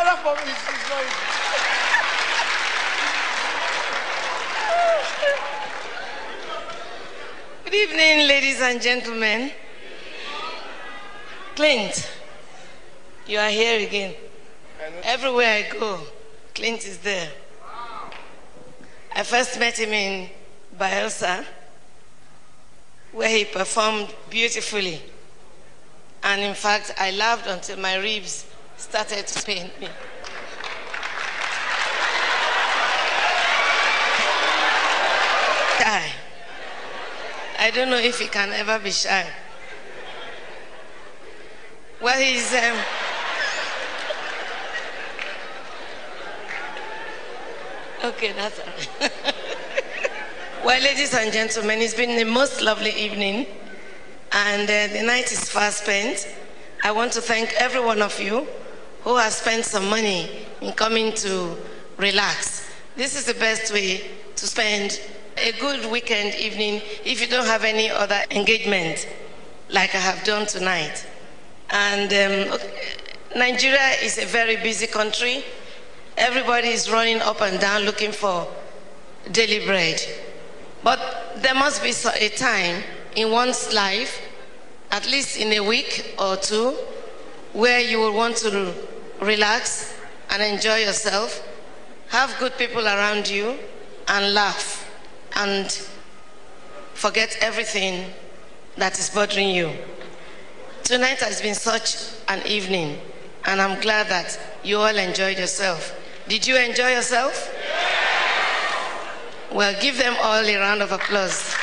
Another form is not easy. Good evening, ladies and gentlemen. Clint, you are here again. Everywhere I go, Clint is there. I first met him in Bielsa, where he performed beautifully. And in fact, I laughed until my ribs started to pain me. Shy. I don't know if he can ever be shy. Well, he's... Okay, that's all right. Well, ladies and gentlemen, it's been the most lovely evening, and the night is fast spent. I want to thank every one of you who has spent some money in coming to relax. This is the best way to spend a good weekend evening if you don't have any other engagement like I have done tonight. And Nigeria is a very busy country. Everybody is running up and down looking for daily bread. But there must be a time in one's life, at least in a week or two, where you will want to relax and enjoy yourself, have good people around you, and laugh, and forget everything that is bothering you. Tonight has been such an evening, and I'm glad that you all enjoyed yourself. Did you enjoy yourself? Yes. Well, give them all a round of applause.